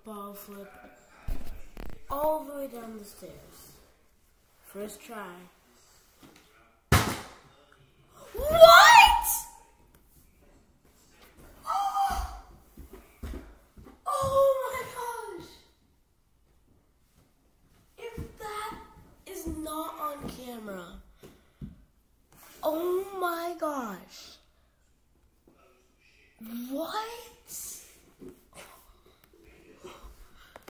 ball flip all the way down the stairs. First try. What? Oh my gosh! If that is not on camera, oh my gosh. What?